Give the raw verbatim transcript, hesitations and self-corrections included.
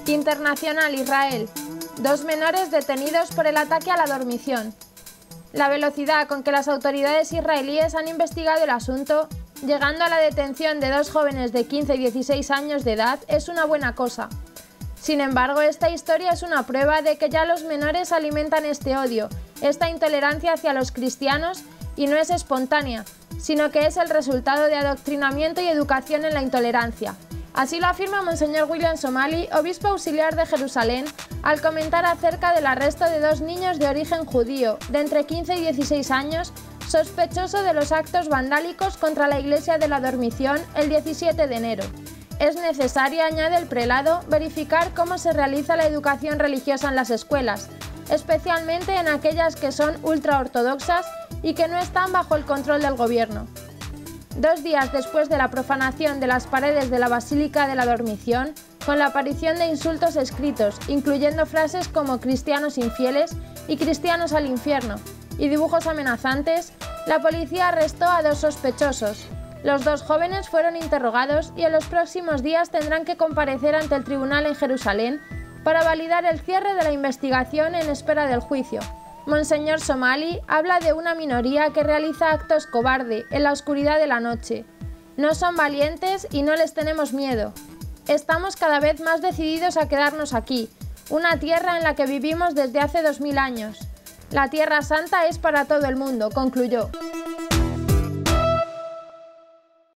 Internacional Israel. Dos menores detenidos por el ataque a la dormición. La velocidad con que las autoridades israelíes han investigado el asunto, llegando a la detención de dos jóvenes de quince y dieciséis años de edad, es una buena cosa. Sin embargo, esta historia es una prueba de que ya los menores alimentan este odio, esta intolerancia hacia los cristianos, y no es espontánea, sino que es el resultado de adoctrinamiento y educación en la intolerancia. Así lo afirma Monseñor William Somali, obispo auxiliar de Jerusalén, al comentar acerca del arresto de dos niños de origen judío, de entre quince y dieciséis años, sospechoso de los actos vandálicos contra la Iglesia de la Dormición el diecisiete de enero. Es necesario, añade el prelado, verificar cómo se realiza la educación religiosa en las escuelas, especialmente en aquellas que son ultraortodoxas y que no están bajo el control del gobierno. Dos días después de la profanación de las paredes de la Basílica de la Dormición, con la aparición de insultos escritos, incluyendo frases como cristianos infieles y cristianos al infierno, y dibujos amenazantes, la policía arrestó a dos sospechosos. Los dos jóvenes fueron interrogados y en los próximos días tendrán que comparecer ante el tribunal en Jerusalén para validar el cierre de la investigación en espera del juicio. Monseñor Somali habla de una minoría que realiza actos cobarde en la oscuridad de la noche. No son valientes y no les tenemos miedo. Estamos cada vez más decididos a quedarnos aquí, una tierra en la que vivimos desde hace dos mil años. La Tierra Santa es para todo el mundo, concluyó.